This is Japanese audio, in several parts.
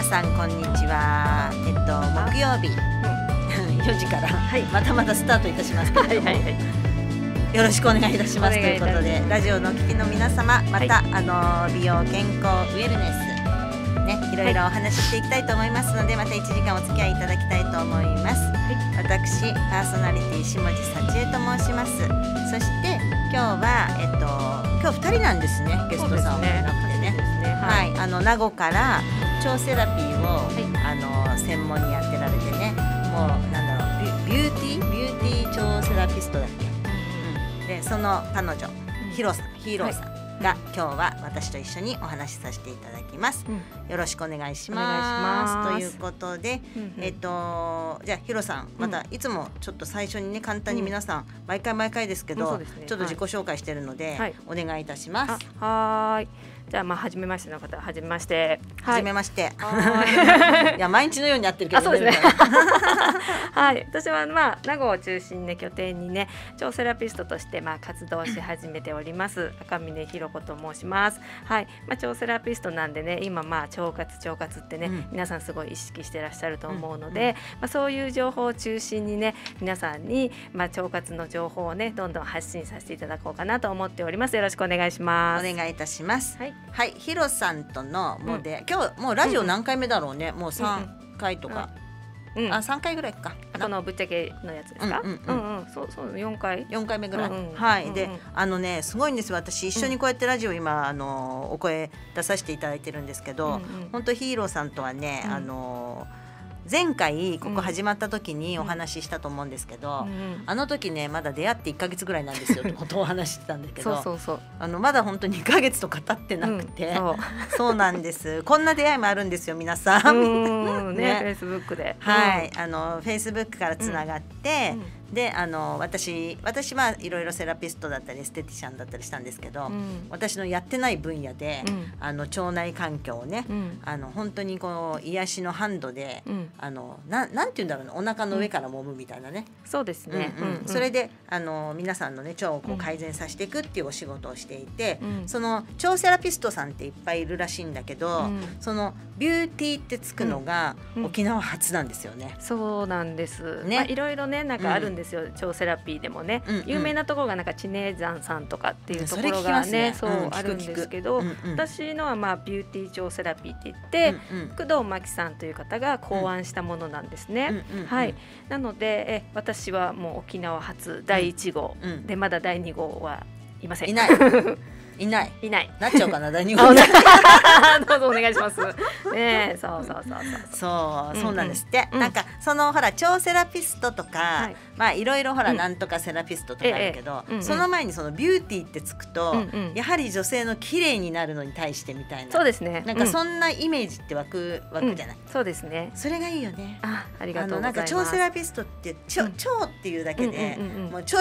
さんこんにちは。木曜日4時からまたまたスタートいたしますけれども、よろしくお願いいたしますということで、ラジオの聞きの皆様、また、美容健康ウェルネスね、いろいろお話ししていきたいと思いますので、また1時間お付き合いいただきたいと思います。私パーソナリティ下地幸恵と申します。そして今日は今日2人なんですね、ゲストさんをなくてね。はい、名護から腸セラピーを、専門にやってられてね、もうなんだろう、ビューティー腸セラピストだっけ、でその彼女ヒーローさんが今日は私と一緒にお話しさせていただきます。よろしくお願いします。ということで、じゃあヒロさん、またいつもちょっと最初にね、簡単に皆さん、毎回ですけど、ちょっと自己紹介してるので、お願いいたします。 はい。じゃあ初めましての方、初めまして。 初めまして。いや毎日のようにやってるけど。 そうですね。はい。私は名護を中心に拠点にね、腸セラピストとして活動し始めております。赤嶺ひろ子と申します。はい。腸セラピストなんでね、今腸活ってね、皆さんすごい意識してらっしゃると思うので、そういう情報を中心にね、皆さんに腸活の情報をね、どんどん発信させていただこうかなと思っております。よろしくお願いします。 お願いいたします。はい、ヒロさんとの今日もうラジオ何回目だろうね、もう3回とか、3回ぐらいか。 このぶっちゃけのやつですか？そう4回目ぐらい。はい。でね、すごいんですよ。私一緒にこうやってラジオ今お声出させていただいてるんですけど、本当ヒーローさんとはね、前回ここ始まった時にお話ししたと思うんですけど、あの時ねまだ出会って1ヶ月ぐらいなんですよってことをお話ししてたんだけど、まだ本当に2ヶ月とか経ってなくて、そうなんです。こんな出会いもあるんですよ皆さん。 ね、Facebook で、 はい、Facebook からつながって、で私いろいろセラピストだったりエステティシャンだったりしたんですけど、私のやってない分野で、腸内環境をね、本当にこう癒しのハンドで、なんていうんだろうね、お腹の上から揉むみたいなね、 そうですね。 それで皆さんのね腸をこう改善させていくっていうお仕事をしていて、その腸セラピストさんっていっぱいいるらしいんだけど、そのビューティーってつくのが沖縄初なんですよね。 そうなんですね。いろいろねなんかあるんですよ、腸セラピーでもね。有名なところがなんか知名山さんとかっていうところがね、そうあるんですけど、私のはビューティー腸セラピーって言って、工藤真希さんという方が考案したものなんですね。はい。なので私はもう沖縄初第1号で、まだ第2号はいません。いないなっちゃうかな第2号。 どうぞお願いします。ね、そうなんですって。なんかそのほら腸セラピストとか、いろいろほらなんとかセラピストとかあるけど、その前にそのビューティーってつくと、やはり女性の綺麗になるのに対してみたいな。 そうですね。 なんかそんなイメージって湧くじゃない。 そうですね。 それがいいよね。 ありがとうございます。 なんか腸セラピストって腸っていうだけでもう腸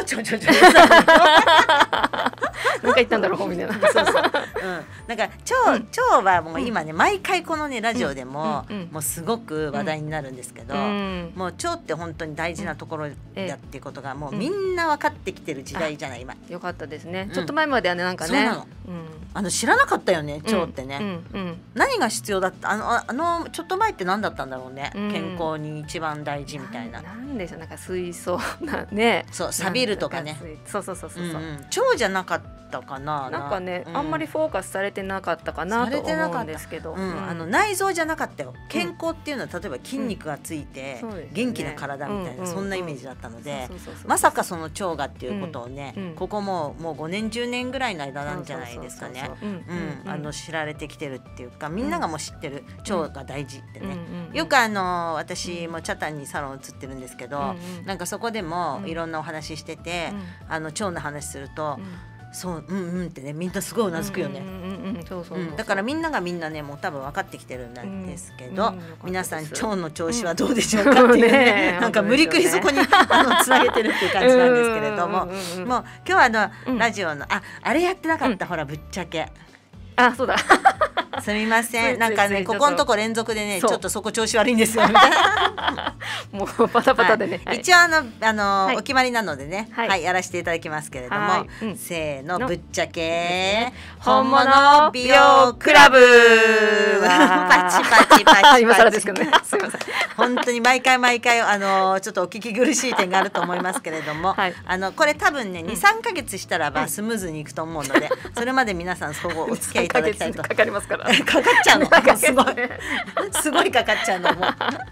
なんか言ったんだろうみたいな。 なんか腸はもう今ね、毎回このねラジオでももうすごく話題になるんですけど、もう腸って本当に大事なところだっていうことがもうみんな分かってきてる時代じゃない今。 よかったですね。ちょっと前まではねなんかね、 知らなかったよね腸ってね。何が必要だった、ちょっと前って何だったんだろうね。健康に一番大事みたいな。 なんでしょう、なんか水素なね、 そう錆びるとかね。 そう腸じゃなかったかな。 なんかね、あんまりフォーカスされてなかったかなと思うんですけど、 内臓じゃなかったよ。健康っていうのは例えば筋肉がついて元気な体みたいな、そんなイメージだったので、まさかその腸がっていうことをね、ここもう5年10年ぐらいの間なんじゃないですかね。知られてきてるっていうか、みんながもう知ってる腸が大事ってね。よく私もチャタンにサロン移ってるんですけど、なんかそこでもいろんなお話してて、腸の話するとそうってね、みんなすごいうなずくよね。だからみんながみんなねもう多分分かってきてるんですけど、皆さん腸の調子はどうでしょうかっていうね、なんか無理くりそこにつなげてるっていう感じなんですけれども、もう今日はラジオのあれやってなかった、ほらぶっちゃけあ、そうだ。 すみません、なんかね、ここのとこ連続でね、ちょっとそこ調子悪いんですよみたいな。 もうパタパタでね。 一応お決まりなのでね、はい、やらせていただきますけれども、せーの、ぶっちゃけ本物美容クラブ。パチパチパチ。 今更ですけどね。すみません。 本当に毎回毎回ちょっとお聞き苦しい点があると思いますけれども、これ多分ね、2、3ヶ月したらばスムーズにいくと思うので、それまで皆さんそこお付き合いいただきたいと。 かかりますから。 かかっちゃうの。すごいかかっちゃうのも。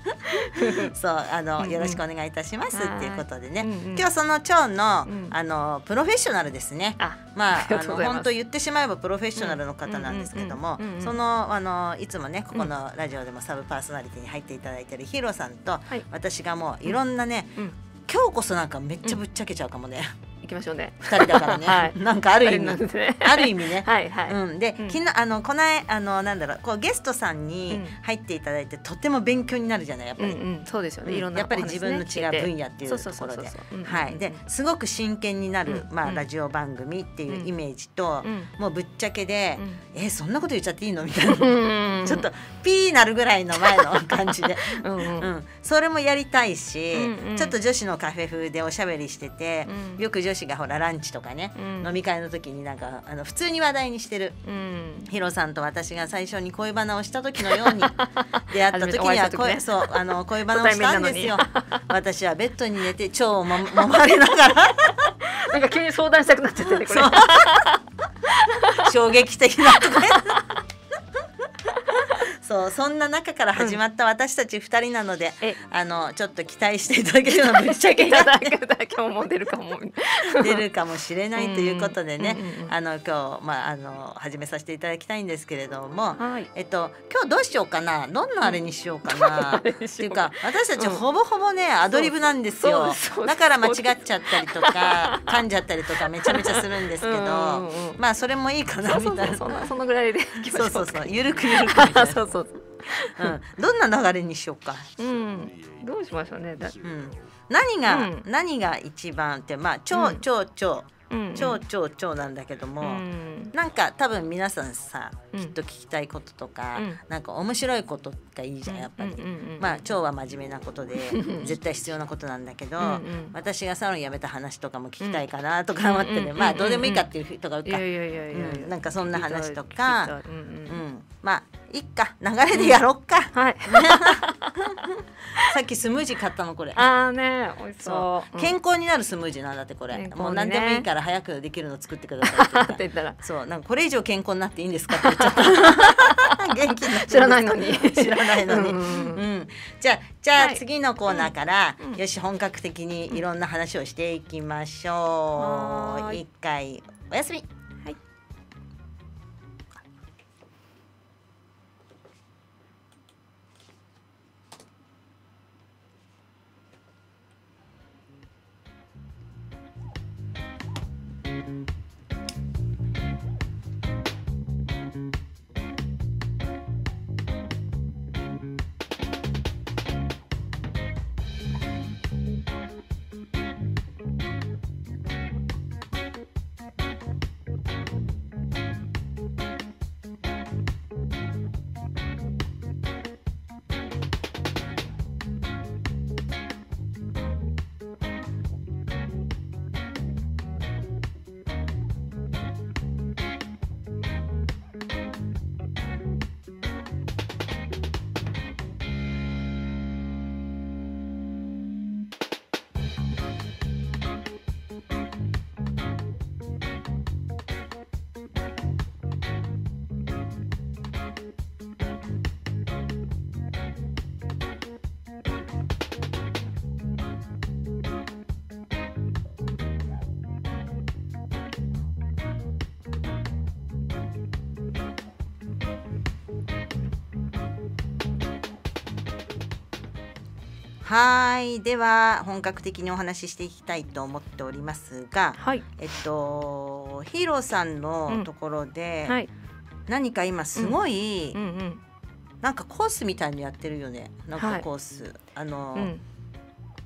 そうよろしくお願いいたしますっていうことでね。今日その腸のプロフェッショナルですね。まあ本当言ってしまえばプロフェッショナルの方なんですけども、そのいつもねここのラジオでもサブパーソナリティに入っていただいているヒロさんと私がもういろんなね、今日こそなんかめっちゃぶっちゃけちゃうかもね。 行きましょうね。 2人だからね。なんかある意味ね。で昨日このなんだろう、こうゲストさんに入っていただいてとても勉強になるじゃない、やっぱり。 そうですよね。いろんなやっぱり自分の違う分野っていうところで、はいですごく真剣になるラジオ番組っていうイメージと、もうぶっちゃけでそんなこと言っちゃっていいのみたいな、ちょっとピーなるぐらいの前の感じで、それもやりたいし、ちょっと女子のカフェ風でおしゃべりしてて、よく女子がほらランチとかね、飲み会の時になんか普通に話題にしてる、ヒロさんと私が最初に恋バナをした時のように出会った時には恋バナをしたんですよ。私はベッドに寝て腸を揉まれながらなんか急に相談したくなっちゃってね、これ。 衝撃的なとかそんな中から始まった私たち2人なので、ちょっと期待していただけるのぶっちゃけいただけるだけも出るかもしれないということでね、今日始めさせていただきたいんですけれども、今日どうしようかな、どんなあれにしようかなっていうか、私たちほぼほぼねアドリブなんですよ。だから間違っちゃったりとか噛んじゃったりとかめちゃめちゃするんですけど、まあそれもいいかなみたいな。 そのぐらいでそうゆるくゆるくみたいな。どんな流れにしようか。 どうしましょうね。 何が一番って超なんだけども、なんか多分皆さんさ、きっと聞きたいこととか、なんか面白いことがいいじゃんやっぱり。超は真面目なことで絶対必要なことなんだけど、私がサロン辞めた話とかも聞きたいかなとか思ってね、どうでもいいかっていう人がいるか、なんかそんな話とか、いっか流れでやろっか。さっきスムージー買ったのこれ。 美味しそう。 健康になるスムージーなんだってこれ。もう何でもいいから早くできるの作ってくださいって言ったら、そうなんかこれ以上健康になっていいんですかって言っちゃった。元気になって知らないのに。 じゃあ次のコーナーからよし本格的にいろんな話をしていきましょう。一回おやすみ。はい、では本格的にお話ししていきたいと思っておりますが、ヒーローさんのところで、何か今すごい、なんかコースみたいにやってるよね。なんかコース、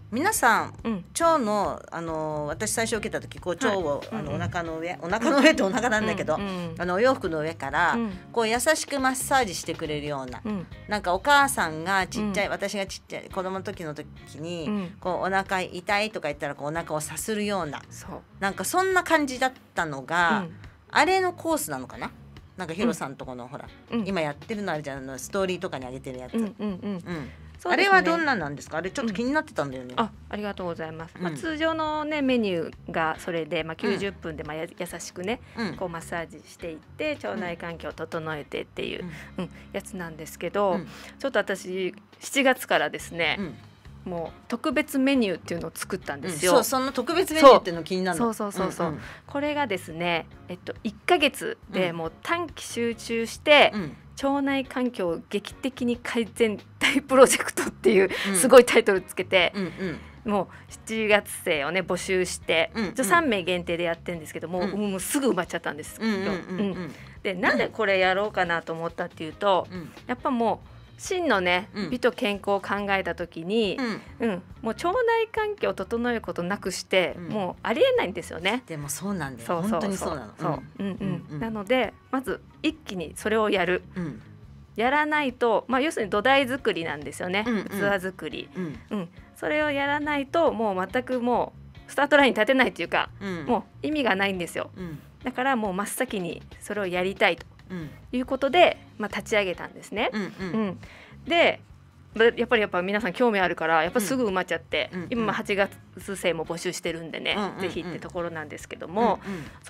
皆さん、腸の私最初受けた時こう腸をお腹の上ってお腹なんだけど、お洋服の上からこう優しくマッサージしてくれるような、なんかお母さんがちっちゃい、私がちっちゃい子供の時に、こうお腹痛いとか言ったらこうお腹をさするような、なんかそんな感じだったのが、あれのコースなのかな。なんかヒロさんとこのほら、今やってるのあるじゃん、ストーリーとかに上げてるやつ。あれはどんななんですか。あれちょっと気になってたんだよね。 ありがとうございます。通常のねメニューがそれで90分で優しくねこうマッサージしていって腸内環境を整えてっていうやつなんですけど、ちょっと私7月からですね、もう特別メニューっていうのを作ったんですよ。 その特別メニューっていうの気になるの。 これがですね、1ヶ月でもう短期集中して、腸内環境を劇的に改善大プロジェクトっていうすごいタイトルつけて、もう7月生をね募集して、3名限定でやってるんですけども、もうすぐ埋まっちゃったんですよ。でなんでこれやろうかなと思ったっていうと、やっぱもう真のね美と健康を考えた時に、もう腸内環境を整えることなくして、もうありえないんですよね。 でもそうなんだよ。本当にそうなの。 なのでまず一気にそれをやる。やらないと、要するに土台作りなんですよね。器作り。それをやらないともう全くもうスタートラインに立てないというか、もう意味がないんですよ。だからもう真っ先にそれをやりたいということで、立ち上げたんですね。でやっぱり皆さん興味あるからやっぱすぐ埋まっちゃって、今8月生も募集してるんでね、ぜひってところなんですけども、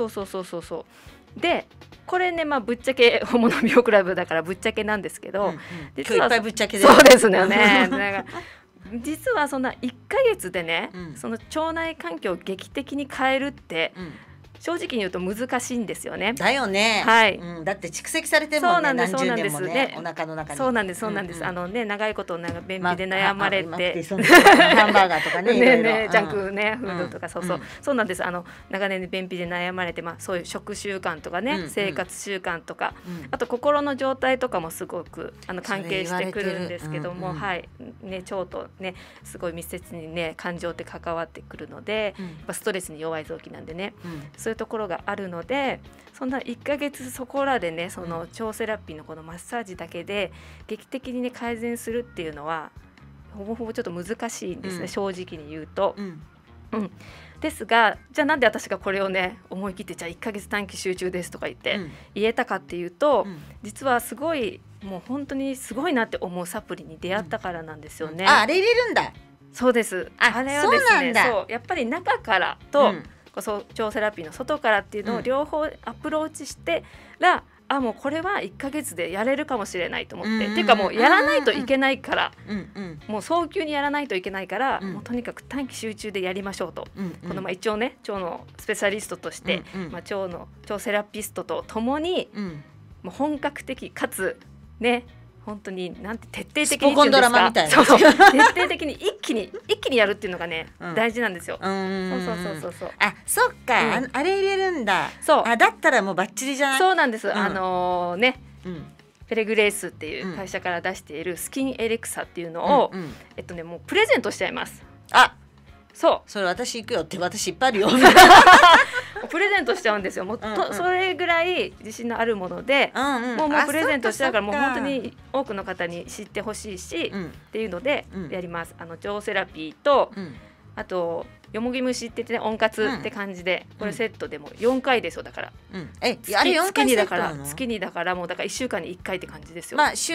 でこれねぶっちゃけ本物美容クラブだからぶっちゃけなんですけど、 実はいっぱいぶっちゃけで、 そうですよね。実はそんな1ヶ月でね、その腸内環境を劇的に変えるって、正直に言うと難しいんですよね。 だよね。 はい。 だって蓄積されてるもんね。何十年もね。お腹の中に。 そうなんです。長いこと便秘で悩まれて、 ハンバーガーとかね。 ジャンクねフードとかそうなんです。長年便秘で悩まれて、そういう食習慣とかね、生活習慣とか、あと心の状態とかもすごく関係してくるんですけども、はいね、腸とねすごい密接にね感情って関わってくるので、ストレスに弱い臓器なんでね。そういうところがあるので、そんな1ヶ月そこらでねその腸セラピーのこのマッサージだけで劇的にね改善するっていうのはほぼほぼちょっと難しいんですね、正直に言うと。ですが、じゃあなんで私がこれをね思い切ってじゃあ1ヶ月短期集中ですとか言って言えたかっていうと、実はすごいもう本当にすごいなって思うサプリに出会ったからなんですよね。 あれ入れるんだ。 そうです。あれはですね、やっぱり中からと、腸セラピーの外からっていうのを両方アプローチしてら、もうこれは1ヶ月でやれるかもしれないと思って、っていうかもうやらないといけないから、もう早急にやらないといけないから、もうとにかく短期集中でやりましょうと、この一応ね腸のスペシャリストとして、腸セラピストとともに、もう本格的かつね本当になんて徹底的にっていうんですか、徹底的に一気にやるっていうのがね、大事なんですよ。そう。 あ、そっか、あれ入れるんだ。そう。だったらもうバッチリじゃない。 そうなんです。ね、フェレグレースっていう会社から出しているスキンエレクサっていうのをもうプレゼントしちゃいます。それ私行くよって、私いっぱいあるよ。 プレゼントしちゃうんですよ。もうそれぐらい自信のあるもので、もうプレゼントしちゃうから、もう本当に多くの方に知ってほしいし、っていうのでやります。腸セラピーと、あとよもぎ蒸しって言ってね、温活って感じで、これセットでも4回ですよ。だから、 あれ4回セットなの？ 月にだからもうだから1週間に1回って感じですよ。 週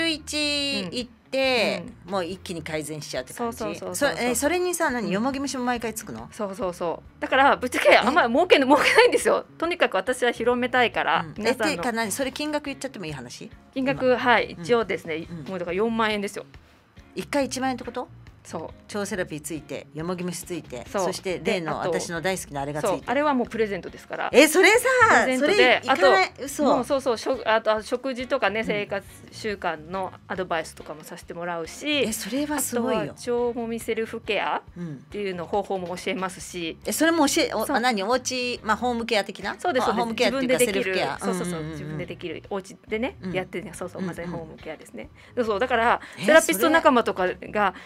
1行って、もう一気に改善しちゃうって感じ。それにさ、よもぎ蒸しも毎回つくの？ そうだからぶっちゃけあんまり儲けないんですよ。とにかく私は広めたいから。 皆さんのそれ金額言っちゃってもいい話？ 金額一応ですね、もうだから4万円ですよ。 1回1万円ってこと？ そう、 腸セラピーついて、よもぎ蒸しついて、そして例の私の大好きなあれがついて、 あれはもうプレゼントですから。 それさ、それいかない。 あと食事とかね、生活習慣のアドバイスとかもさせてもらうし、 それはすごいよ。 あとは腸もみセルフケアっていうの方法も教えますし、 それも何、お家ホームケア的な？ そうです。 ホームケアっていうかセルフケア。 自分でできる、お家でねやってね、まさにホームケアですね。だからセラピスト仲間とかがもう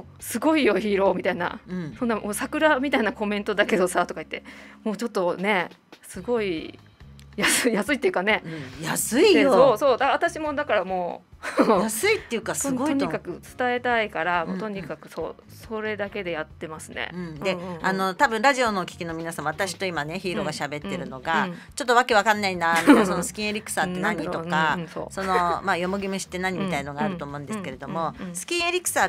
もうすごいよヒーローみたいな、そんなもう桜みたいなコメントだけどさとか言って、もうちょっとねすごい安いっていうかね、 安いよ。 そうだ私もだからもう安いっていうかすごいとにかく伝えたいから、もうとにかくそれだけでやってますね。 で、多分ラジオのお聞きの皆様、私と今ねヒーローが喋ってるのが、ちょっとわけわかんないなみたいな、そのスキンエリクサーって何とか、そのよもぎ虫って何みたいのがあると思うんですけれども、スキンエリクサーって、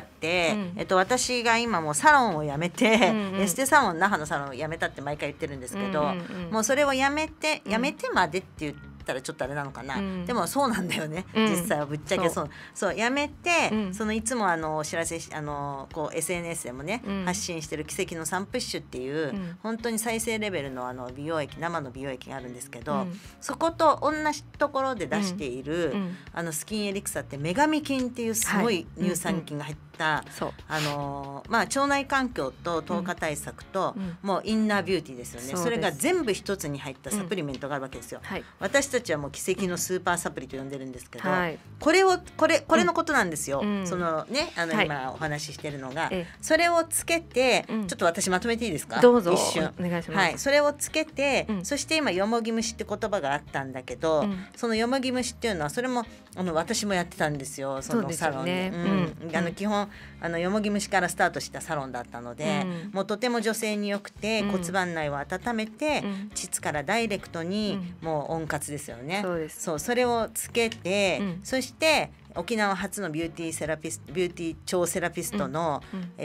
私が今もうサロンを辞めて、エステサロン那覇のサロンを辞めたって毎回言ってるんですけど、もうそれを辞めてまでって言ってたらちょっとあれなのかな、でもそうなんだよね、実際はぶっちゃけそうやめて、そのいつもお知らせこう SNS でもね、発信してる奇跡のサンプッシュっていう、本当に再生レベルの美容液、生の美容液があるんですけど、そこと同じところで出している、スキンエリクサってメガミ菌っていうすごい乳酸菌が入った、腸内環境と糖化対策と、もうインナービューティーですよね。それが全部一つに入ったサプリメントがあるわけですよ。私たちはもう奇跡のスーパーサプリと呼んでるんですけど、これのことなんですよ。そのね今お話ししてるのが、それをつけて、ちょっと私まとめていいですか？ どうぞ一瞬お願いします。 それをつけて、そして今よもぎ虫って言葉があったんだけど、そのよもぎ虫っていうのはそれも私もやってたんですよ、そのサロンで。基本よもぎ虫からスタートしたサロンだったので、もうとても女性に良くて、骨盤内を温めて、膣からダイレクトにもう温活ですよね。それをつけて、そして沖縄初のビューティー腸セラピストの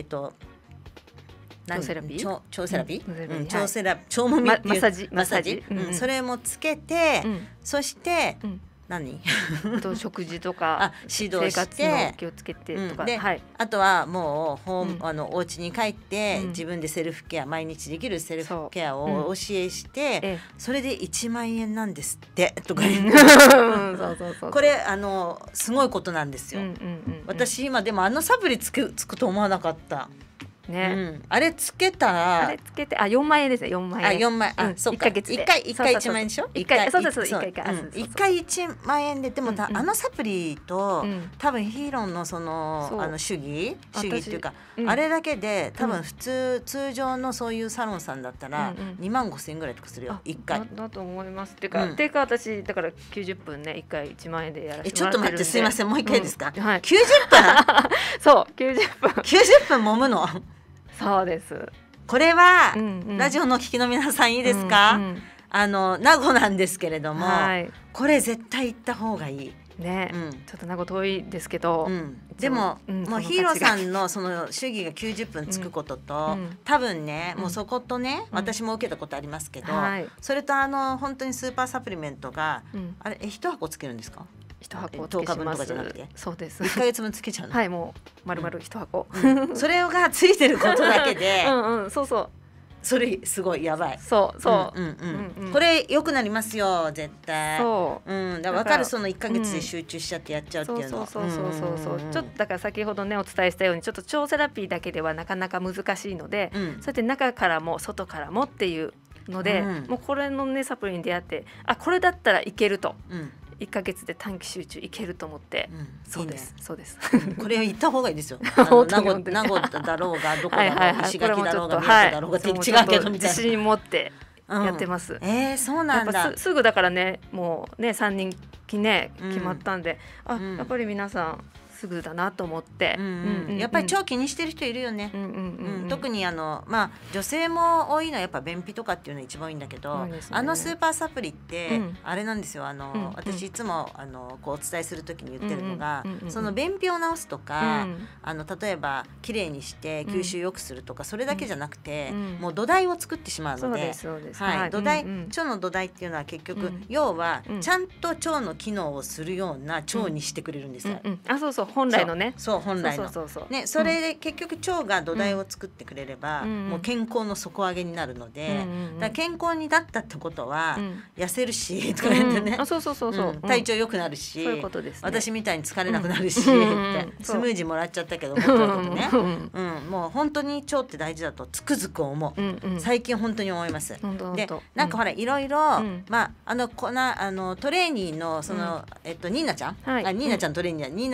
腸セラピー、 腸もみっていうマッサージ、それもつけて、そして食事とか指導して、 生活の気をつけてとか、 あとはもうお家に帰って、自分でセルフケア、毎日できるセルフケアをお教えして、それで1万円なんですってとか言ってこれすごいことなんですよ。私今でもサプリつくと思わなかったね。あれつけたら 4万円ですね。4万円。 4万円。そうか。1回1万円でしょ。 1回そうです。 1回1万円で、でもサプリと多分ヒーロンの主義っていうか、あれだけで多分通常のそういうサロンさんだったら2万5千円ぐらいとかするよ、1回。 だと思います。っていうか私だから90分ね、1回1万円でやらせてちょっと待って、すいません、もう1回ですか。90分そう90分 90分揉むの。 そうです。 これは、ラジオの聞きの皆さんいいですか？名護なんですけれども、これ絶対行った方がいいね。ちょっと名護遠いですけど、 でも、もうヒーローさんのその主義が90分つくことと、多分ね、もうそことね、私も受けたことありますけど、それと本当にスーパーサプリメントが、あれ1箱つけるんですか？1 箱 10日分とかじゃなくて、 そうです。 1ヶ月分つけちゃうの。 はい、もう丸々1箱。 それがついてることだけで、それすごいやばい。これ良くなりますよ絶対。だから分かる、その1ヶ月で集中しちゃってやっちゃうっていうの。ちょっとだから先ほどねお伝えしたように、ちょっと腸セラピーだけではなかなか難しいので、そうやって中からも外からもっていうので、もうこれのねサプリに出会って、これだったらいけると。1ヶ月で短期集中いけると思って、そうですそうです。 これ言った方がいいですよ。名護だろうがどこだろうが石垣だろうが宮古だろうがって違うけどみたいな。 自信持ってやってます。 そうなんだ。 すぐだからね、もうね3人期ね決まったんで、やっぱり皆さんすぐだなと思って、 やっぱり腸気にしてる人いるよね。特に女性も多いのはやっぱ便秘とかっていうのが一番多いんだけど、スーパーサプリってあれなんですよ。私いつもこうお伝えする時に言ってるのが、その便秘を治すとか、例えばきれいにして吸収良くするとか、それだけじゃなくて、もう土台を作ってしまうので、土台、腸の土台っていうのは結局要はちゃんと腸の機能をするような腸にしてくれるんですよ。 本来のね。 本来のね、それで結局腸が土台を作ってくれれば、もう健康の底上げになるので、だから健康になったってことは、痩せるしとか言ってね、体調良くなるし、私みたいに疲れなくなるしって、スムージーもらっちゃったけど、もう本当に腸って大事だとつくづく思う。最近本当に思います。で、なんかほらいろいろ、トレーニーのそのニーナちゃん、ニーナちゃんトレーニー、ニーナちゃんの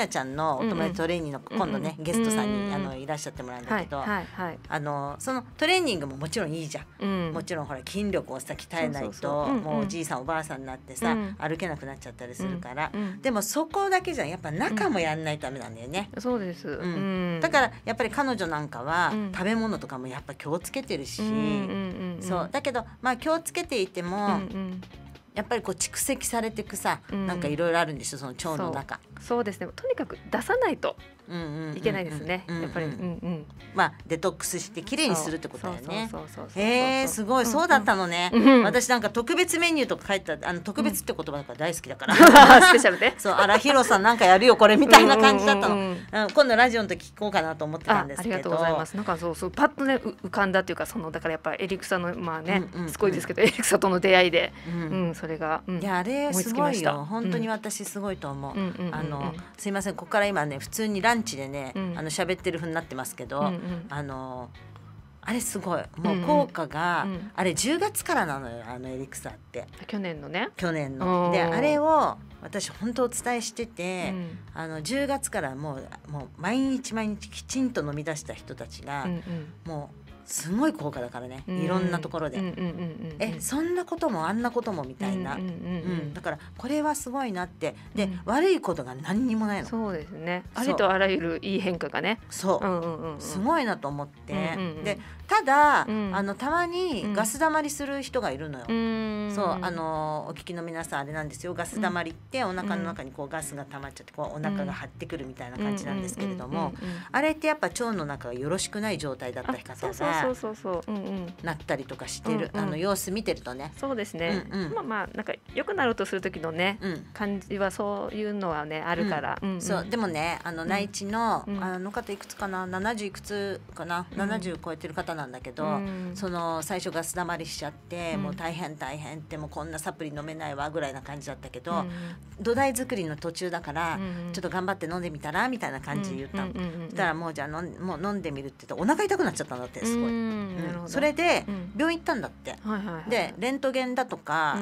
のお友達トレーニングの今度ねゲストさんにいらっしゃってもらうんだけど、そのトレーニングももちろんいいじゃん。もちろんほら筋力をさ鍛えないともうおじいさんおばあさんになってさ歩けなくなっちゃったりするから、でもそこだけじゃやっぱ中もやんないとダメなんだよね。 そうです。 だからやっぱり彼女なんかは食べ物とかもやっぱ気をつけてるし、そうだけどまあ気をつけていてもやっぱりこう蓄積されていくさ、なんかいろいろあるんですよ、その腸の中。 そうですね。とにかく出さないといけないですね。やっぱりまあデトックスしてきれいにするってことだよね。すごい、そうだったのね。私なんか特別メニューとか書いた特別って言葉が大好きだからスペシャルでそうあらヒロさんなんかやるよこれみたいな感じだったの。今度ラジオの時聞こうかなと思ってたんですけど。 ありがとうございます。なんかそうパッとね浮かんだっていうか、そのだからやっぱりエリクサのまあねすごいですけど、エリクサとの出会いでそれがいやあれすごいよ、本当に私すごいと思う。すいません、ここから今ね普通にランチでね喋ってる風になってますけど、あれすごいもう効果があれ10月からなのよ、エリクサって。 去年のね。 去年のであれを私本当お伝えしてて、10月からもう毎日毎日きちんと飲み出した人たちがもうすごい効果だからね、いろんなところでそんなこともあんなこともみたいな、だからこれはすごいなって。で、悪いことが何にもないの。 そうですね。ありとあらゆるいい変化がね。 そうすごいなと思って。でただたまにガス溜まりする人がいるのよ。そうお聞きの皆さんあれなんですよ、ガス溜まりってお腹の中にこうガスが溜まっちゃってこうお腹が張ってくるみたいな感じなんですけれども、あれってやっぱ腸の中がよろしくない状態だった方がなったりとかしてる、様子見てるとね。 そうですね。まあなんか良くなろうとする時のね感じはそういうのはねあるから。 そうでもね内地の方いくつかな、70いくつかな、70超えてる方なんだけど、その最初ガス溜まりしちゃってもう大変ってもうこんなサプリ飲めないわぐらいな感じだったけど、土台作りの途中だからちょっと頑張って飲んでみたらみたいな感じで言ったの。そしたらもうじゃあもう飲んでみるって言ってお腹痛くなっちゃったんだって、すごい。それで病院行ったんだって。でレントゲンだとか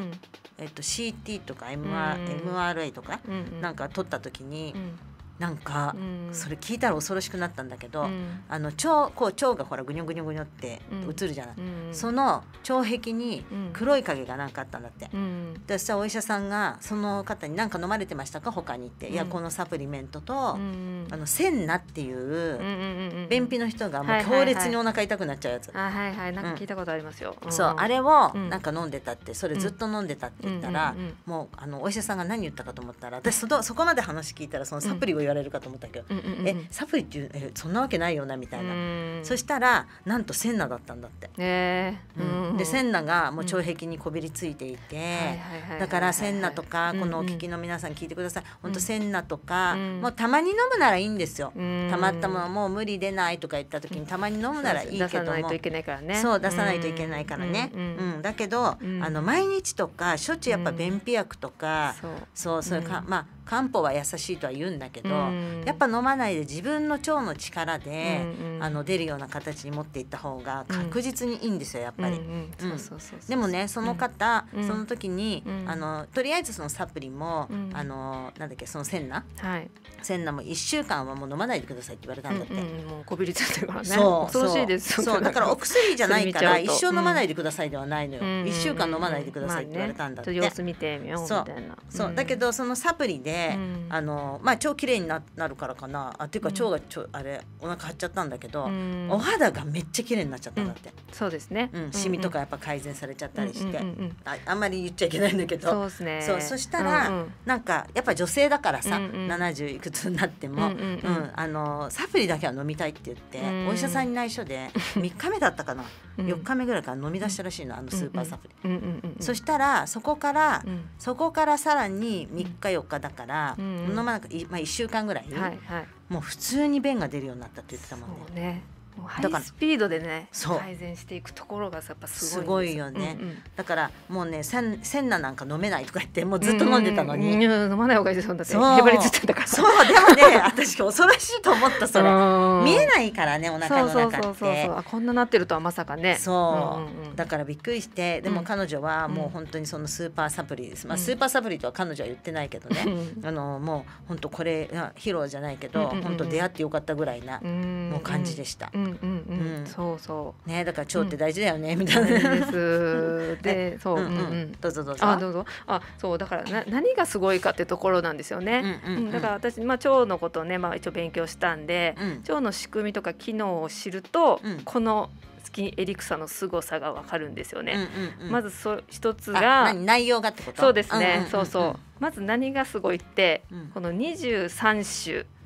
CT とか MRA とかなんか取った時になんかそれ聞いたら恐ろしくなったんだけど、腸がほらぐにょぐにょぐにょって映るじゃない、その腸壁に黒い影がなんかあったんだって。でそしたらお医者さんがその方に何か飲まれてましたか他にって、いやこのサプリメントとセンナっていう便秘の人がもう強烈にお腹痛くなっちゃうやつ、 なんか聞いたことありますよ。 そうあれをなんか飲んでたって、それずっと飲んでたって言ったら、もうお医者さんが何言ったかと思ったら、私そこまで話聞いたらそのサプリを言われるかと思ったけど、サプリってそんなわけないよなみたいな。そしたらなんとセンナだったんだって。でセンナがもう腸壁にこびりついていて、だからセンナとかこのお聞きの皆さん聞いてください。本当センナとかもうたまに飲むならいいんですよ。たまったものもう無理出ないとか言った時にたまに飲むならいいけども、 出さないといけないからね。 そう出さないといけないからね。だけど毎日とかしょっちゅうやっぱ便秘薬とかそういうかまあ漢方は優しいとは言うんだけど、やっぱ飲まないで自分の腸の力で出るような形に持っていった方が確実にいいんですよやっぱり。でもねその方その時にとりあえずそのサプリもなんだっけそのセンナも1週間はもう飲まないでくださいって言われたんだって。 もうこびりついてるからね。 恐ろしいです。 そうだからお薬じゃないから一生飲まないでくださいではないのよ。1週間飲まないでくださいって言われたんだって。 様子見てみようみたいな。 そうだけどそのサプリでまあ腸きれいになるからかなっていうか腸があれお腹張っちゃったんだけど、お肌がめっちゃきれいになっちゃったんだって。 そうですね。 シミとかやっぱ改善されちゃったりしてあんまり言っちゃいけないんだけど、 そうですね。 そしたらなんかやっぱ女性だからさ70いくつになってもサプリだけは飲みたいって言ってお医者さんに内緒で3日目だったかな4日目ぐらいから飲み出したらしいのスーパーサプリ。そしたらそこからさらに3日4日だから飲まなく1週間ぐらいもう普通に便が出るようになったって言ってたもんね。 ハイスピードでね改善していくところがやっぱすごいよね。だからもうねセンナなんか飲めないとか言ってもうずっと飲んでたのに、 飲まない方がいいですよ。だってへばりつってたから。 そうでもね私恐ろしいと思ったそれ。見えないからねお腹の中って。 こんななってるとはまさかね。 そうだからびっくりして、でも彼女はもう本当にそのスーパーサプリです。まあスーパーサプリとは彼女は言ってないけどね。もう本当これヒーローじゃないけど本当出会ってよかったぐらいなもう感じでした。 そうそうね、だから腸って大事だよねみたいな。 で、そう、 どうぞどうぞ。 どうぞ。そうだから何がすごいかってところなんですよね。だから私腸のことをね一応勉強したんで、腸の仕組みとか機能を知るとこのスキンエリクサの凄さがわかるんですよね。まず一つが内容がってこと。 そうですね。そうそう。まず何がすごいってこの23種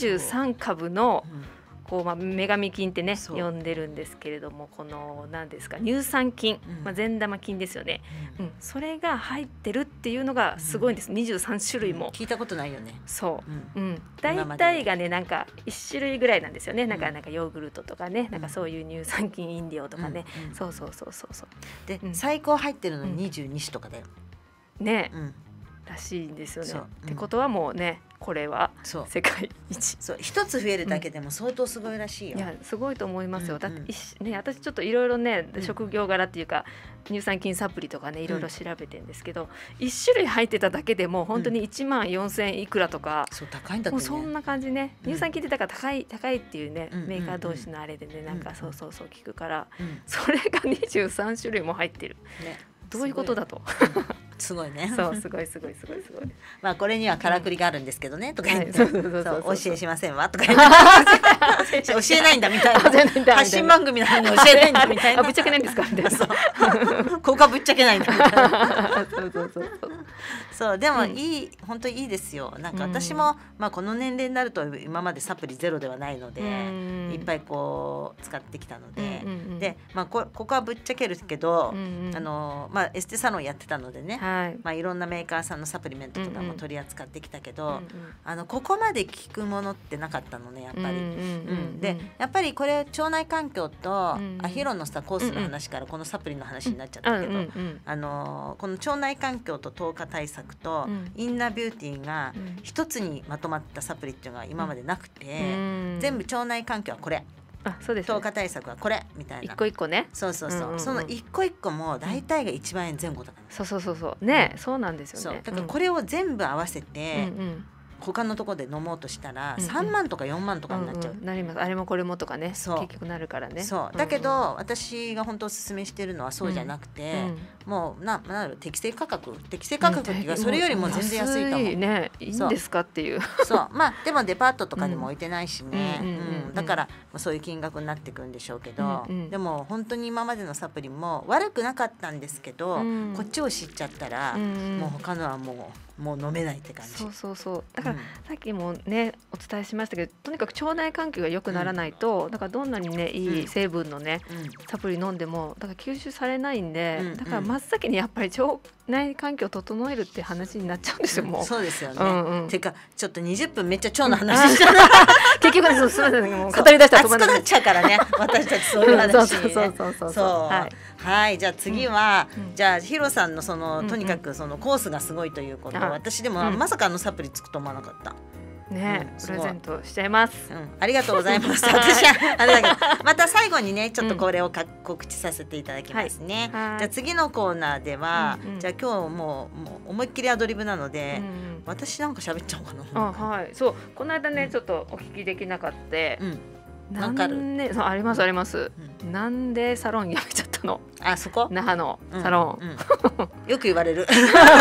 23株のこう女神菌ってね呼んでるんですけれども、この何ですか乳酸菌、善玉菌ですよね。それが入ってるっていうのがすごいんです。23種類も聞いたことないよね。 そう、大体がねなんか1種類ぐらいなんですよね。なんかヨーグルトとかね、なんかそういう乳酸菌飲料とかね。そうで最高入ってるの22種とかだよね。らしいんですよね。ってことはもうねこれは世界一。 一つ増えるだけでも相当すごいらしいよ。 いやすごいと思いますよ。だってね私ちょっといろいろね職業柄っていうか乳酸菌サプリとかねいろいろ調べてるんですけど、1種類入ってただけでも本当に14000いくらとか、 高いんだってね。 もうそんな感じね。乳酸菌ってだから高いっていうねメーカー同士のあれでねなんかそう聞くから、それが23種類も入ってる。どういうことだと。 すごいね。 そうすごい。 まあこれにはからくりがあるんですけどねとか言って、お教えしませんわとか言って教えないんだみたいな。発信番組なのに教えないんだみたいな。 ぶっちゃけないんですかみたいな。 ここはぶっちゃけないんだみたいな。そうでも本当にいいですよ。なんか私もまあこの年齢になると今までサプリゼロではないのでいっぱいこう使ってきたので、でまあここはぶっちゃけるけどまあエステサロンやってたのでね。まあいろんなメーカーさんのサプリメントとかも取り扱ってきたけど、ここまで効くものってなかったのねやっぱり。でやっぱりこれ腸内環境とヒロのさコースの話からこのサプリの話になっちゃったけど、この腸内環境と糖化対策とインナービューティーが一つにまとまったサプリっていうのが今までなくて、全部腸内環境はこれ。 そうですね、 糖化対策はこれみたいな一個一個ね。 その一個一個も大体が1万円前後だから、 そうね、そうなんですよね。 だからこれを全部合わせて、他のところで飲もうとしたら3万とか4万とかになっちゃう、 なります。あれもこれもとかね結局なるからね。 だけど私が本当おすすめしてるのはそうじゃなくて、もう適正価格っていうかそれよりも全然安いと思う。 いいんですかっていう。 まあでもデパートとかでも置いてないしね、だからそういう金額になってくるんでしょうけど、でも本当に今までのサプリも悪くなかったんですけど、こっちを知っちゃったらもう他のはもう飲めないって感じ。 だからさっきもねお伝えしましたけど、とにかく腸内環境が良くならないと、だからどんなにねいい成分のねサプリ飲んでもだから吸収されないんで、だから真っ先にやっぱり腸内環境を整えるって話になっちゃうんですよ。もうそうですよね。てかちょっと20分めっちゃ腸の話しちゃう。 結局ね、すみません、もう語り出したら熱くなっちゃうからね、私たちそういう話にね。はい、じゃあ次は、じゃあヒロさんのそのとにかくそのコースがすごいということ、私でもまさかサプリつくと思わなかった。 ね、プレゼントしちゃいます。 ありがとうございます。私はあれだけど、また最後にね、ちょっとこれを告知させていただきますね。じゃあ次のコーナーでは、じゃあ今日もう思いっきりアドリブなので、私なんか喋っちゃおうかな。 はい、そう、この間ね、ちょっとお聞きできなかった。なんで、ありますあります。なんでサロン辞めちゃったの？ そこ？ 那覇のサロン。よく言われる。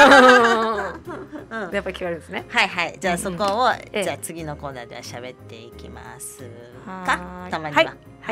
やっぱり聞かれるんですね。 はい、じゃあそこをじゃあ次のコーナーでは喋っていきますか。たまには。はい。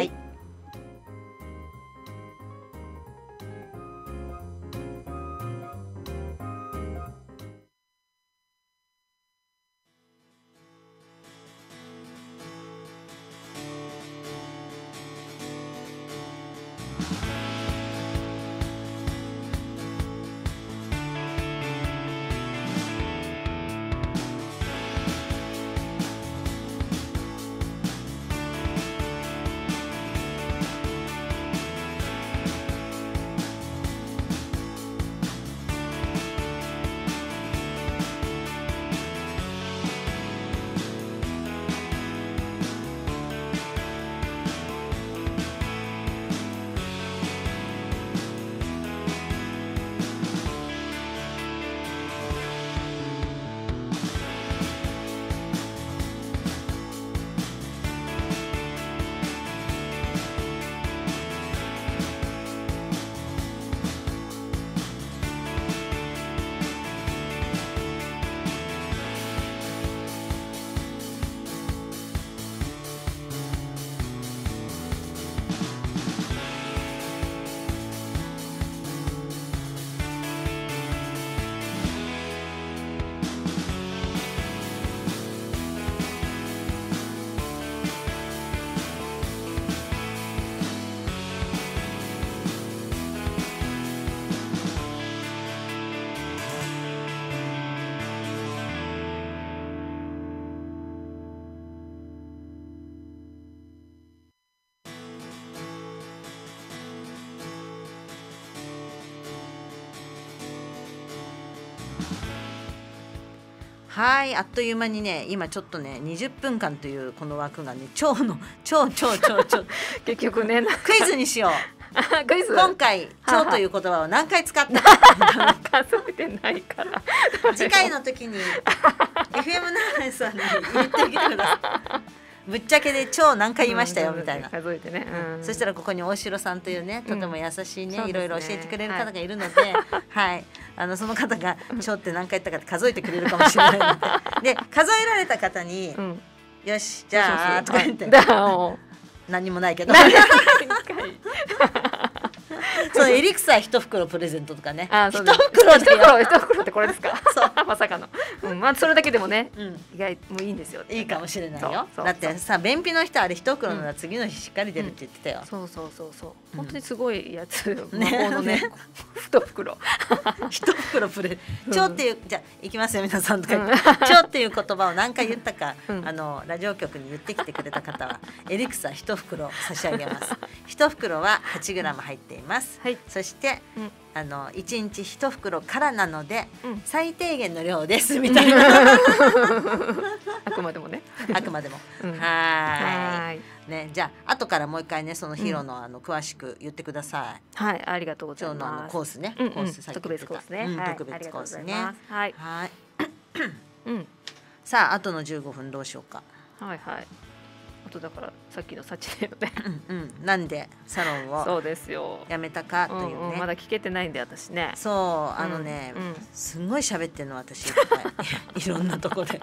はい、あっという間にね、今ちょっとね20分間というこの枠がね超結局ねクイズにしよう。 クイズ今回「超」という言葉を何回使った？ 数えてないから次回の時に FM ナーレさんに言ってきてください。ぶっちゃけで超何回言いましたよみたいな。 数えてね。 そしたらここに大城さんというねとても優しいねいろいろ教えてくれる方がいるので、はい、その方が超って何回言ったかって数えてくれるかもしれないので、で数えられた方によしじゃあとか言って何もないけど。そのエリクサー1袋プレゼントとかね。1 袋ってこれですか？まさかの。まあそれだけでもね、意外もいいんですよ。 いいかもしれないよ。だってさ、便秘の人あれ1袋なら次の日しっかり出るって言ってたよ。 そう。本当にすごいやつ。魔法のね、1袋。 1袋プレ。超っていうじゃ行きますよ皆さんとか。超っていう言葉を何回言ったかラジオ局に言ってきてくれた方はエリクサー1袋差し上げます。1袋は8g入っています。そして1日1袋からなので最低限の量ですみたいな。 あくまでもね。 あくまでも。はい。ね、じゃあ後からもう一回ねそのヒロの詳しく言ってください。 はい、ありがとうございます。 今日のコースね。コース特別コースね。 特別コースね。 はい。 さああとの15分どうしようか。 はい。あとだからさっきのサチネのね。 なんでサロンをそうですよやめたかというね。 まだ聞けてないんで私ね。 そうねすごい喋ってんの私いろんなとこで。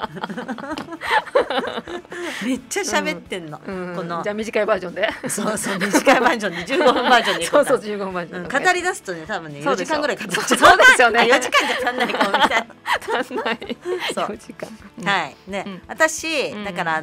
めっちゃ喋ってんの。このじゃあ短いバージョンで。 そう短いバージョンで15分バージョンで。 そう15分バージョン。 語り出すとね多分ね4時間ぐらい語っちゃう。 そうですよね。 4時間じゃ足んないかもみたいな。 足んない。4時間。 はいね私だから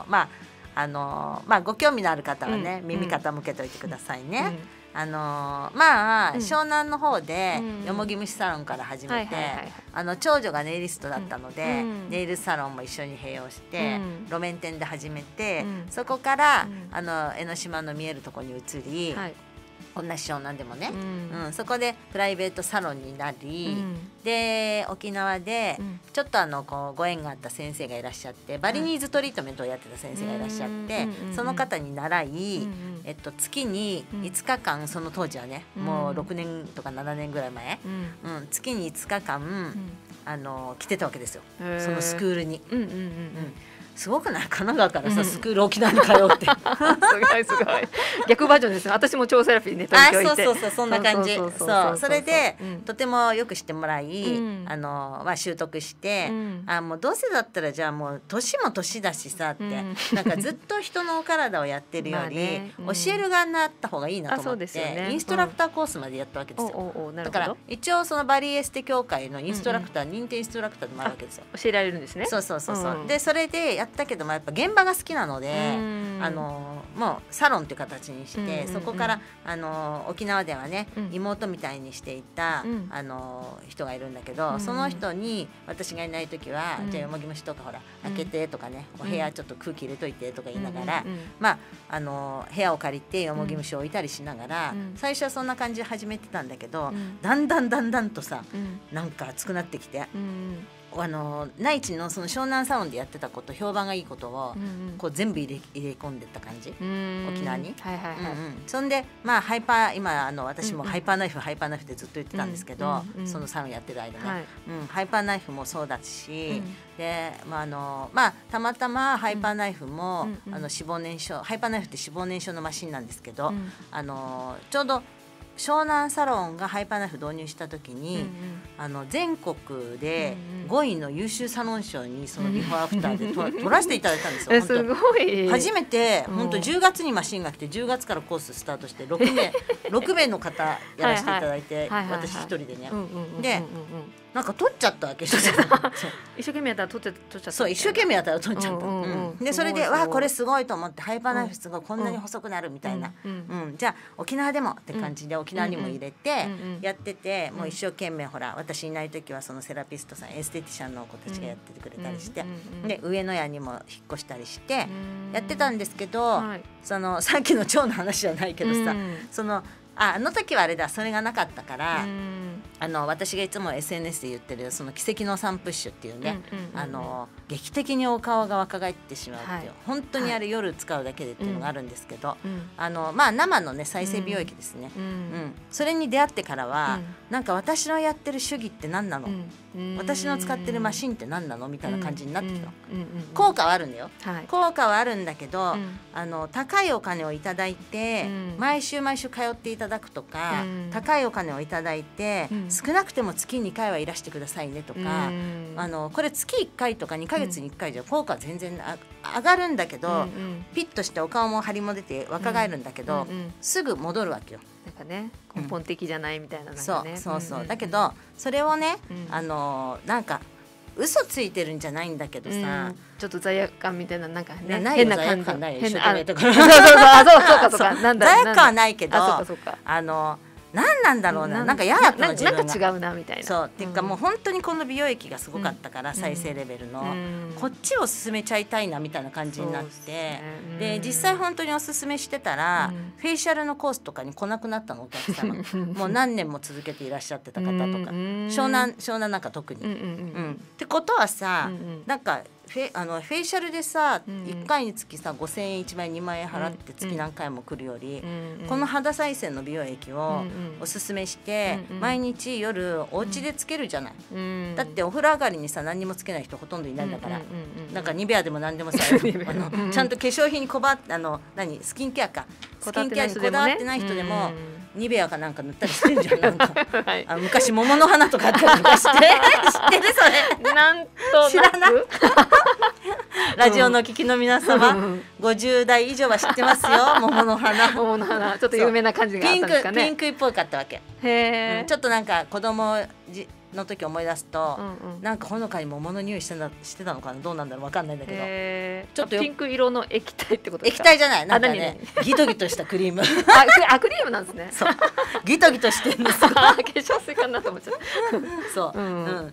ご興味のある方はね耳傾けといてくださいね。湘南の方でよもぎ虫サロンから始めて長女がネイリストだったのでネイルサロンも一緒に併用して路面店で始めてそこから江ノ島の見えるところに移り同じ湘南でもねそこでプライベートサロンになりで沖縄でちょっとご縁があった先生がいらっしゃってバリニーズトリートメントをやってた先生がいらっしゃってその方に習い月に5日間その当時はねもう6年とか7年ぐらい前月に5日間来てたわけですよそのスクールに。すごくない？神奈川からさスクール沖縄に通ってすごい逆バージョンですね。私も超セラピーね東京行って。 そうそんな感じ。それでとてもよく知ってもらい習得してもうどうせだったらじゃあもう年も年だしさってなんかずっと人のお体をやってるより教える側になった方がいいなと思ってインストラクターコースまでやったわけですよ。だから一応そのバリエステ協会のインストラクター認定インストラクターでもあるわけですよ。 教えられるんですね。 そうでそれでやったけどもやっぱ現場が好きなのでもうサロンっていう形にしてそこから沖縄ではね妹みたいにしていた人がいるんだけどその人に私がいない時はじゃあよもぎ虫とかほら開けてとかねお部屋ちょっと空気入れといてとか言いながら部屋を借りてよもぎ虫を置いたりしながら最初はそんな感じで始めてたんだけどだんだんとさなんか熱くなってきて。内地のその湘南サロンでやってたこと評判がいいことをこう全部入れ込んでった感じ沖縄に。そんでハイパー今私もハイパーナイフってずっと言ってたんですけどそのサロンやってる間ねハイパーナイフもそうだしでたまたまハイパーナイフも脂肪燃焼ハイパーナイフって脂肪燃焼のマシンなんですけどちょうど湘南サロンがハイパーナイフ導入した時に全国で5位の優秀サロン賞にそのビフォーアフターで取らせていただいたんですよ。 すごい初めて本当10月にマシンが来て10月からコーススタートして6名の方やらせていただいて私一人でねでなんか取っちゃったわけですよ。 一生懸命やったら取っちゃった。 そう一生懸命やったら取っちゃった。でそれでわあこれすごいと思ってハイパーナイフすごいこんなに細くなるみたいなじゃあ沖縄でもって感じで沖縄にも入れてやっててもう一生懸命ほら私いない時はそのセラピストさんエステティシャンの子たちがやっててくれたりしてで上野屋にも引っ越したりしてやってたんですけどそのさっきの腸の話じゃないけどさあの時はあれだそれがなかったから私がいつも SNS で言ってるその奇跡の3プッシュっていうね、劇的にお顔が若返ってしまうっていう、本当にあれ夜使うだけでっていうのがあるんですけど、まあ生のね再生美容液ですね、それに出会ってからは、なんか私のやってる手技って何なの、私の使ってるマシンって何なのみたいな感じになってきたの。効果はあるんだよ、効果はあるんだけど、高いお金をいただいて、毎週毎週通っていただくとか、高いお金をいただいて、少なくても月2回はいらしてくださいねとか、これ月1回とか2ヶ月に1回じゃ効果は全然上がるんだけど、ピッとしてお顔も張りも出て若返るんだけど、すぐ戻るわけよ。 なんかね、根本的じゃないみたいな、なんかね、 そうだけど、それをね、なんか嘘ついてるんじゃないんだけどさ、 ちょっと罪悪感みたいな、なんかね、 変な感じ、罪悪感はないけど、何なんだろうな、なんか嫌だったの、自分が。 なんか違うなみたいな。 そうっていうか、もう本当にこの美容液がすごかったから、再生レベルのこっちを進めちゃいたいなみたいな感じになって、で実際本当におすすめしてたら、フェイシャルのコースとかに来なくなったの、お客様もう何年も続けていらっしゃってた方とか、湘南なんか特に。ってことはさ、なんかフェイシャルでさ、1回につきさ5,000円1万円2万円払って月何回も来るより、この肌再生の美容液をおすすめして、毎日夜お家でつけるじゃない、だってお風呂上がりにさ何にもつけない人ほとんどいないんだから、なんかニベアでも何でもさちゃんと化粧品にスキンケアにこだわってない人でもニベアかなんか塗ったりしてるじゃん。なんか昔桃の花とかあったりとかして知ってるそれ？ なんと知らない？ラジオの聞きの皆様、50代以上は知ってますよ。桃の花。 桃の花、ちょっと有名な感じがあったんですかね。 ピンクっぽかったわけ。ちょっとなんか子供の時思い出すと、なんかほのかに桃の匂いしてたのかな、どうなんだろう、わかんないんだけど、 ちょっとピンク色の液体ってことですか？ 液体じゃない、なんかね、ギトギトしたクリーム。 クリームなんですね。 そう、ギトギトしてるんですよ。 化粧水かなと思っちゃう。 そう、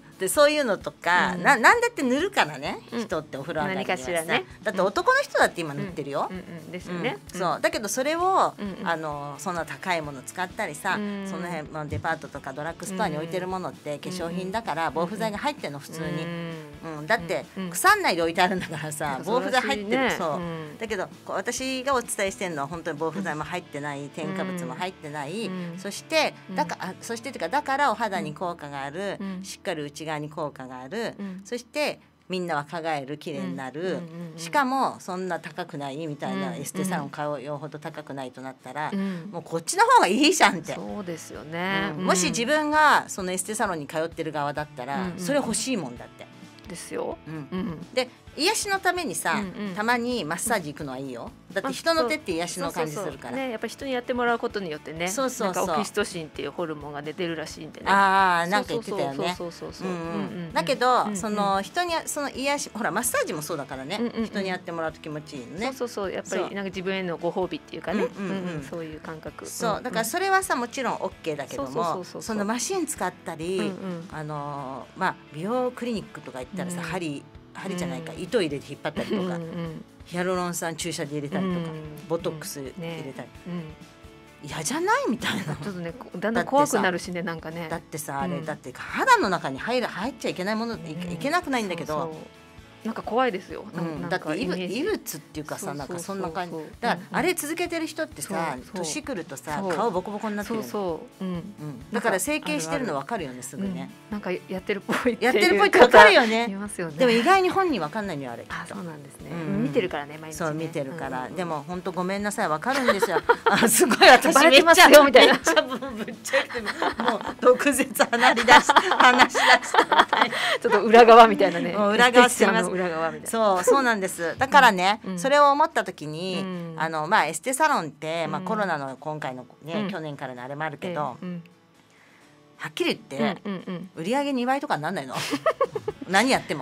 でそういうのとか、なんだって塗るからね、人ってお風呂上がりにはさ、だって男の人だって今塗ってるよ。 ですよね。 そうだけど、それをそんな高いもの使ったりさ、その辺デパートとかドラッグストアに置いてるものって化粧品だから防腐剤が入ってるの普通に、だって腐んないで置いてあるんだからさ、防腐剤入ってる。そうだけど、私がお伝えしてるのは本当に防腐剤も入ってない、添加物も入ってない、そしてだからお肌に効果がある、しっかり内側に効果がある、そしてみんな若返る、綺麗になる、しかもそんな高くないみたいな、エステサロン買うよほど高くないとなったら、もうこっちの方がいいじゃんって。 そうですよね。 もし自分がそのエステサロンに通ってる側だったら、それ欲しいもんだって。 ですよ。 で癒しのためにさ、たまにマッサージ行くのはいいよ。だって人の手って癒しの感じするから。 やっぱり人にやってもらうことによってね、なんかオキシトシンっていうホルモンが出るらしいんでね。 なんか言ってたよね。だけどその人にその癒し、ほらマッサージもそうだからね、人にやってもらうと気持ちいいのね。 やっぱりなんか自分へのご褒美っていうかね、そういう感覚。 そうだからそれはさ、もちろん OK だけども、そのマシン使ったり、美容クリニックとか行ったらさ、針じゃないか、糸入れて引っ張ったりとか、ヒアルロン酸注射で入れたりとか、ボトックス入れたり、嫌じゃないみたいな。ちょっとね、だんだん怖くなるしね、なんかね。 だってさ、あれだって肌の中に入っちゃいけないもの、いけなくないんだけど、 なんか怖いですよ。 だって異物っていうかさ、なんかそんな感じだから、あれ続けてる人ってさ、年くるとさ、顔ボコボコになってる。だから整形してるの分かるよね、すぐね。 なんかやってるっぽいって分かるよね。でも意外に本人分かんないのよ、あれ。 そうなんですね。見てるからね、毎日。 そう見てるから。でも本当ごめんなさい、分かるんですよ。すごい、私バレてますよみたいな。 ぶっちゃけもう毒舌話し出したみたいな。ちょっと裏側みたいなね。 裏側すみません。 裏側みたいな。そうなんです。だからね、それを思った時に、エステサロンって、コロナの今回のね、去年からのあれもあるけど、はっきり言って売り上げ2倍とかになんないの。何やっても。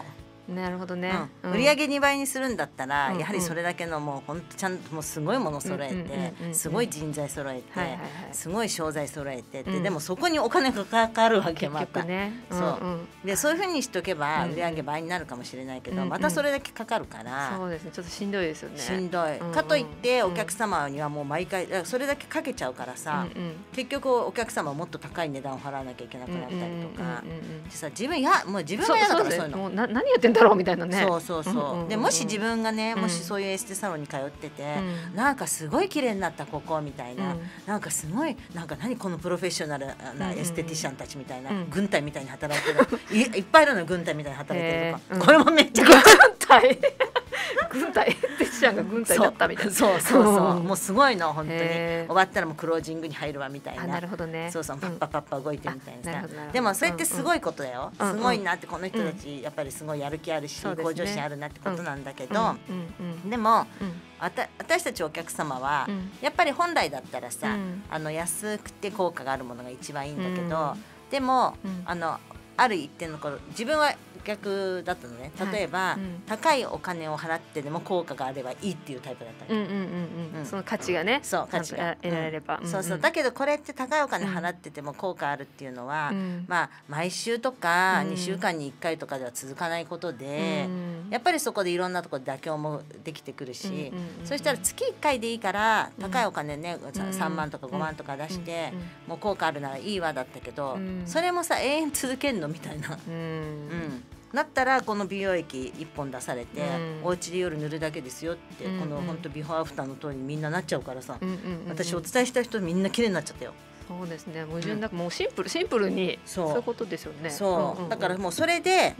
なるほどね。 売り上げ2倍にするんだったら、やはりそれだけのもう本当ちゃんともうすごいもの揃えて、すごい人材揃えて、すごい商材揃えてって、でもそこにお金がかかるわけまた。そうでそういうふうにしとけば売り上げ倍になるかもしれないけど、またそれだけかかるから。 そうですね。ちょっとしんどいですよね。 しんどい。かといってお客様にはもう毎回それだけかけちゃうからさ、結局お客様はもっと高い値段を払わなきゃいけなくなったりとか。自分もう自分が嫌だからそういうの。 何やってんだろうみたいなね。 でもし自分がね、もしそういうエステサロンに通ってて、なんかすごい綺麗になったここみたいな、なんかすごいなんか何このプロフェッショナルなエステティシャンたちみたいな、軍隊みたいに働いてるいっぱいいるの軍隊みたいに働いてるとか、これもめっちゃ軍隊軍隊エステティシャンが軍隊だったみたいな。 そうもうすごいの本当に。終わったらもうクロージングに入るわみたいな。 なるほどね。 パッパ動いてみたいなさ。でもそれってすごいことだよ。すごいなって、この人たちやっぱりすごいやる気あるし向上心あるなってことなんだけど、でも私たちお客様はやっぱり本来だったらさ、安くて効果があるものが一番いいんだけど、でもある一定の頃自分は逆だったのね。例えば、高いお金を払ってでも効果があればいいっていうタイプだったの。 その価値がね、 価値が得られれば。 だけどこれって高いお金払ってても効果あるっていうのは、まあ毎週とか2週間に1回とかでは続かないことで、やっぱりそこでいろんなところで妥協もできてくるし、そしたら月1回でいいから高いお金ね、3万とか5万とか出して、もう効果あるならいいわだったけど、それもさ永遠続けんのみたいな。だったらこの美容液1本出されて、お家で夜塗るだけですよって、この本当ビフォーアフターの通りにみんななっちゃうからさ、私お伝えした人みんな綺麗になっちゃったよ。 そうですね。矛盾なくもうシンプルにそういうことですよね。 だからもうそれで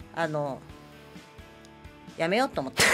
やめようと思って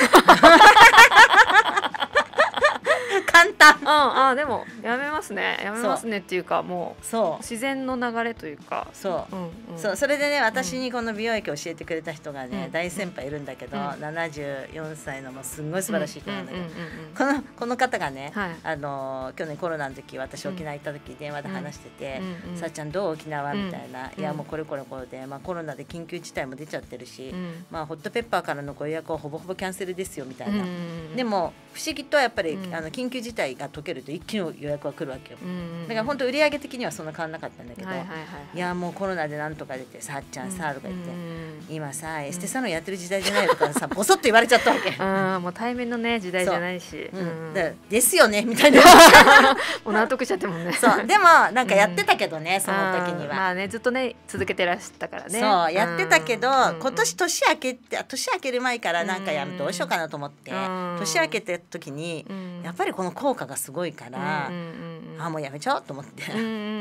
簡単。 でもやめますねっていうか、もう自然の流れというか。 それでね、私にこの美容液を教えてくれた人がね、大先輩いるんだけど、74歳のもうすんごい素晴らしい人なんだけど、この方がね、去年コロナの時私沖縄行った時電話で話してて「さあちゃんどう沖縄?」みたいな「いやもうこれで、コロナで緊急事態も出ちゃってるし、ホットペッパーからのご予約はほぼほぼキャンセルですよ」みたいな。でも不思議とやっぱり緊急事態が解けると一気に予約は来るわけよ。だから本当売り上げ的にはそんな変わんなかったんだけど、いやもうコロナでなんとか出て「さっちゃんさ」とか言って「今さエステサロンやってる時代じゃない」とかさボソッと言われちゃったわけ。 もう対面のね時代じゃないし、 ですよねみたいな。 もう納得しちゃってもね。 でもなんかやってたけどね、その時には。 まあね、ずっとね続けてらしたからね。 そうやってたけど、今年年明ける前からなんかどうしようかなと思って、年明けて時にやっぱりこの効果がすごいから、もうやめちゃおうと思って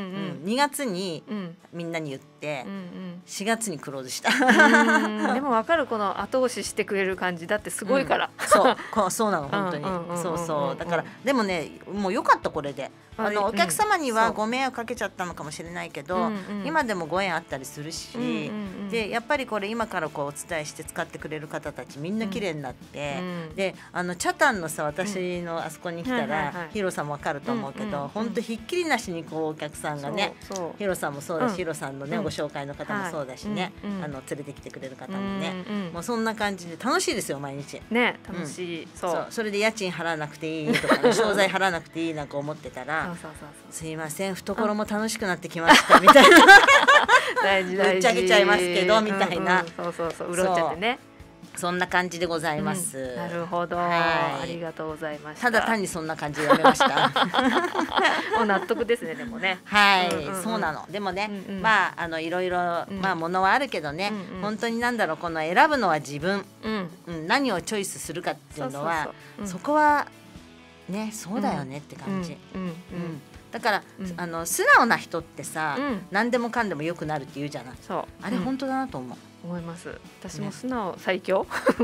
2月にみんなに言って4月にクローズした。 でも分かる、この後押ししてくれる感じだってすごいから。 そうなの本当に。だからでもね、もう良かった。これでお客様にはご迷惑かけちゃったのかもしれないけど、今でもご縁あったりするし、でやっぱりこれ今からこうお伝えして使ってくれる方たちみんな綺麗になって、でチャタンのさ、私のあそこに来たらヒロさんも分かると思うけど、本当ひっきりなしにこうお客さんがね、ヒロさんもそうだし、ヒロさんのねご紹介の方もそうだしね、連れてきてくれる方もね、もうそんな感じで楽しいですよ毎日ね。楽しい。 それで家賃払わなくていいとか商材払わなくていいなんか思ってたら、すいません懐も楽しくなってきましたみたいな、 大事ぶっちゃけちゃいますけどみたいな、 うろっちゃってね、 そんな感じでございます。 なるほど、ありがとうございました。 ただ単にそんな感じでやめました。 もう納得ですね。でもね、 そうなの。でもね、まあいろいろものはあるけどね、本当になんだろう、この選ぶのは自分、何をチョイスするかっていうのは、そこはね、そうだよねって感じ。だから素直な人ってさ、何でもかんでも良くなるって言うじゃない。あれ本当だなと思います。私も素直最強。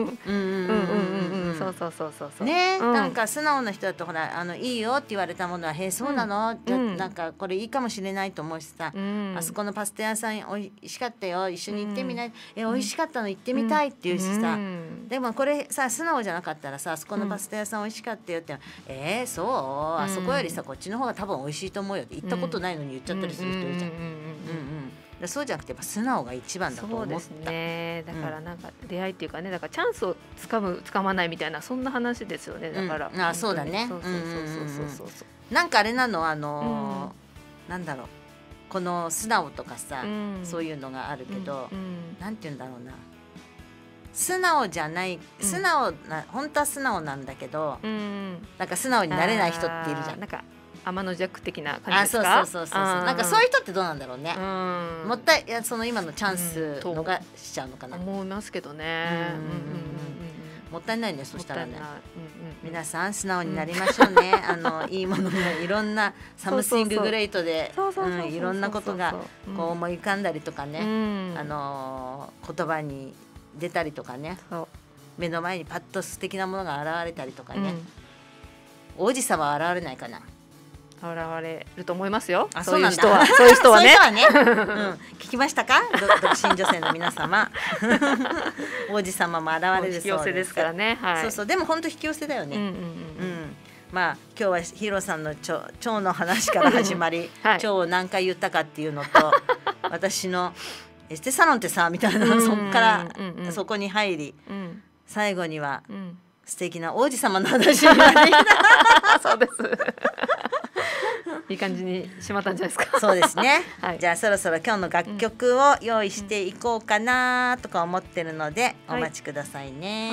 そうね。なんか素直な人だとほらいいよって言われたものは「へえそうなの?」じゃなんかこれいいかもしれないと思うしさ、あそこのパスタ屋さんおいしかったよ、一緒に行ってみない、美味しかったの行ってみたいって言うしさ、でもこれさ素直じゃなかったらさ、あそこのパスタ屋さん美味しかったよってそうあそこよりさこっちの方が多分美味しいと思うよって言ったことないのに言っちゃったりする人いるじゃん。 そうじゃなくてやっぱ素直が一番だと思った。 そうですね。だからなんか出会いっていうかね、だからチャンスをつかまないみたいなそんな話ですよね。だから、 そうだね。なんかあれなのなんだろう、この素直とかさ、そういうのがあるけど、なんて言うんだろうな、素直じゃない本当は素直なんだけど、なんか素直になれない人っているじゃん。 なんか天の弱的な感じですか。 そうなんかそういう人ってどうなんだろうね。もったいその今のチャンス逃しちゃうのかな。 思いますけどね。 もったいないね。そしたらね、皆さん素直になりましょうね。いいものもいろんなサムシンググレートでいろんなことがこう思い浮かんだりとかね、言葉に出たりとかね、目の前にパッと素敵なものが現れたりとかね、王子様は現れないかな。 現れると思いますよ。 そういう人はね。 聞きましたか、独身女性の皆様。王子様も現れるそうです。 引き寄せですからね。 でも本当引き寄せだよね。まあ今日はヒロさんの腸の話から始まり、腸を何回言ったかっていうのと、私のエステサロンってさみたいな、そこからそこに入り、最後には素敵な王子様の話になり、 そうです。いい感じにしまったんじゃないですか。 そうですね。じゃあそろそろ今日の楽曲を用意していこうかなとか思ってるので、お待ちくださいね。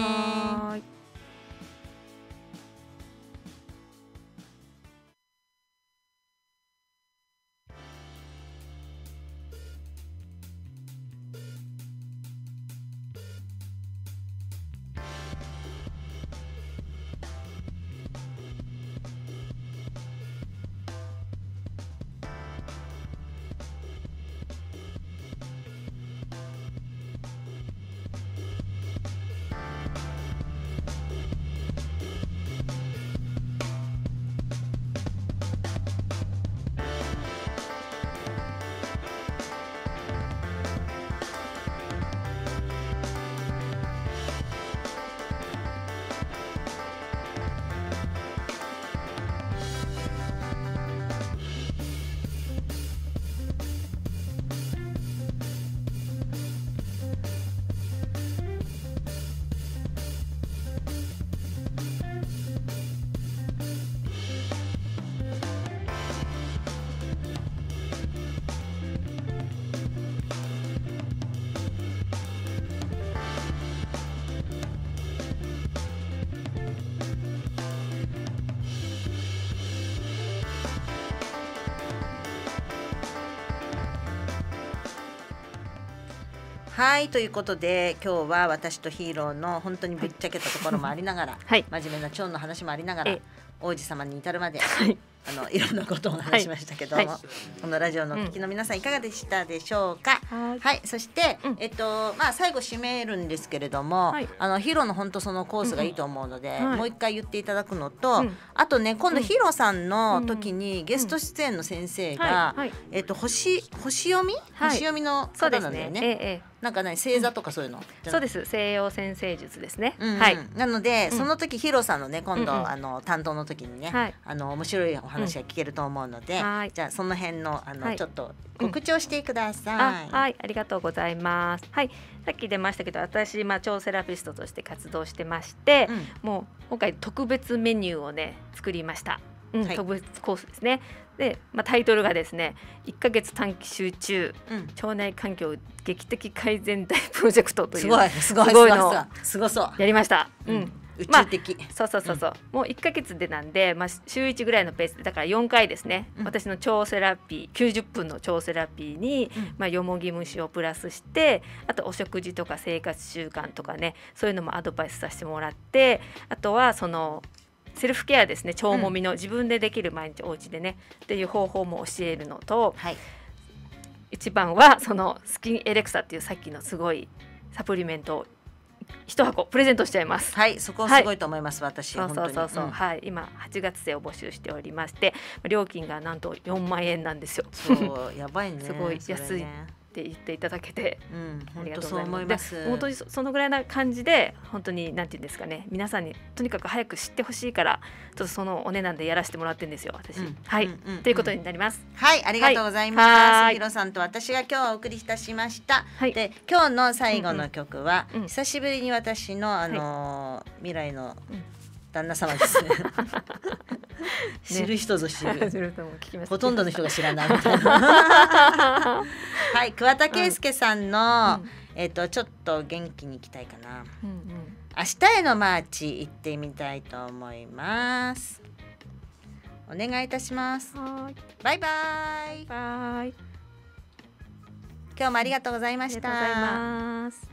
はいということで、今日は私とヒーローの本当にぶっちゃけたところもありながら、真面目な腸の話もありながら、王子様に至るまで、いろんなことを話しましたけども、このラジオの聞きの皆さんいかがでしたでしょうか。そして、最後締めるんですけれども、ヒーローの本当そのコースがいいと思うので、もう一回言っていただくのと、あとね、今度ヒーローさんの時にゲスト出演の先生が星読みの方なんだよね。なんかね、星座とかそういうの。 そうです、西洋占星術ですね。 なのでその時ヒロさんのね、今度担当の時にね、面白いお話が聞けると思うので、じゃあその辺のちょっと告知をしてください。 ありがとうございます。さっき出ましたけど、私腸セラピストとして活動してまして、もう今回特別メニューをね作りました。特別コースですね。で、タイトルがですね、1ヶ月短期集中、腸内環境劇的改善大プロジェクトというすごいのをやりました。 宇宙的、 そうもう1ヶ月でなんで、週1ぐらいのペースで、だから4回ですね、私の腸セラピー90分の腸セラピーに、よもぎ虫をプラスして、あとお食事とか生活習慣とかね、そういうのもアドバイスさせてもらって、あとはそのセルフケアですね、腸もみの自分でできる毎日お家でねっていう方法も教えるのと、一番はそのスキンエレクサっていうさっきのすごいサプリメントを1箱プレゼントしちゃいます。 そこすごいと思います、私。 今8月生を募集しておりまして、料金がなんと4万円なんですよ。 やばいね。 すごい安い。 って言っていただけて、 本当そう思います。 本当にそのぐらいな感じで本当になんていうんですかね、皆さんにとにかく早く知ってほしいからちょっとそのお値段でやらせてもらってるんですよ私。はい、ということになります。 はい、ありがとうございます。ヒロさんと私が今日お送りいたしました。で今日の最後の曲は久しぶりに私の未来の旦那様ですね。知る人ぞ知るほとんどの人が知らないみたいな。はい、桑田佳祐さんの、ちょっと元気に行きたいかな、明日へのマーチ行ってみたいと思います。お願いいたします。バイバイ。 バイ。 今日もありがとうございました。 ありがとうございます。